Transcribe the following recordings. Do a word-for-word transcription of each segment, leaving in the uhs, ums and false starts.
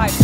types.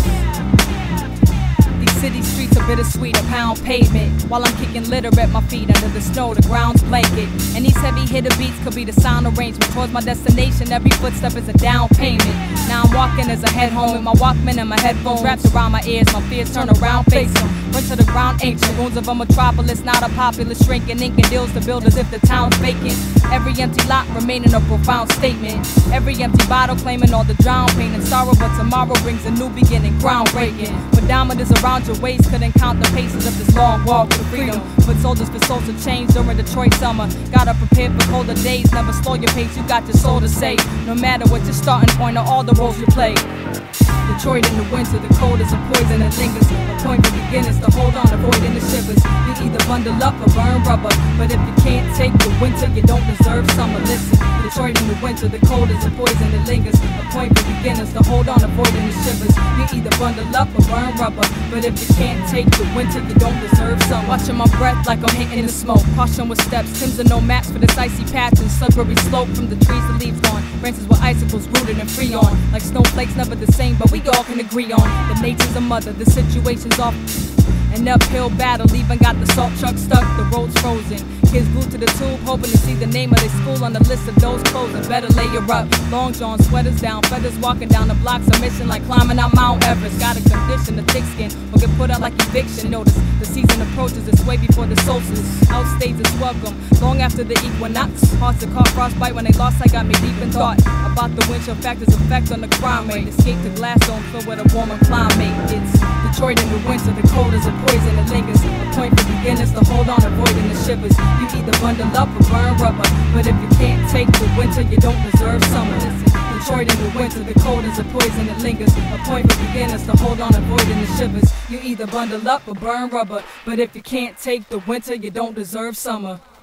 These city streets are bittersweet, a pound pavement, while I'm kicking litter at my feet under the snow, the ground's blanket. And these heavy hitter beats could be the sound arrangement towards my destination. Every footstep is a down payment. Now I'm walking as I head home with my Walkman and my headphones wrapped around my ears. My fears turn around, face them, run to the ground ancient. Ruins of a metropolis, not a populace shrinking, inking deals to build as if the town's vacant. Every empty lot remaining a profound statement. Every empty bottle claiming all the drown pain and sorrow, but tomorrow brings a new beginning, groundbreaking. Pedometers around your waist couldn't count the paces of this long walk to freedom. But soldiers for souls to change during Detroit summer. Gotta prepare for colder days, never slow your pace, you got your soul to say. No matter what your starting point or all the roles you play. Detroit in the winter, the cold is a poison that lingers. A point for beginners to hold on, avoiding the shivers. You either bundle up or burn rubber, but if you can't take the winter, you don't deserve summer. Listen, Detroit in the winter, the cold is a poison that lingers. A point for beginners to hold on, avoiding the shivers. You either bundle up or burn rubber, but if you can't take the winter, you don't deserve summer. Watching my breath like I'm hitting the smoke. Caution with steps, Tim's are no match for this icy patch and slippery slope from the trees, the leaves gone. Branches with icicles rooted and free on. Like snowflakes, never the same, but we all can agree on the nature's a mother, the situation's off. An uphill battle, even got the salt truck stuck, the road's frozen. Kids glued to the tube, hoping to see the name of their school on the list of those closing. Better layer up, long john, sweaters down, feathers walking down the blocks, a mission like climbing out Mount Everest. Got a condition, a thick skin, or get put out like eviction notice. The season approaches, it's way before the solstice. Outstays its welcome, long after the equinox. Hearts are caught frostbite when they lost, I got me deep in thought about the wind chill factor's effect on the crime rate. Escape the glass dome filled with a warmer climate. It's Detroit in the winter, the cold is a poison that lingers. A point for beginners to hold on, avoiding the shivers. You either bundle up or burn rubber, but if you can't take the winter, you don't deserve summer. Listen, Detroit in the winter, the cold is a poison that lingers. A point for beginners to hold on, avoiding the shivers. You either bundle up or burn rubber, but if you can't take the winter, you don't deserve summer.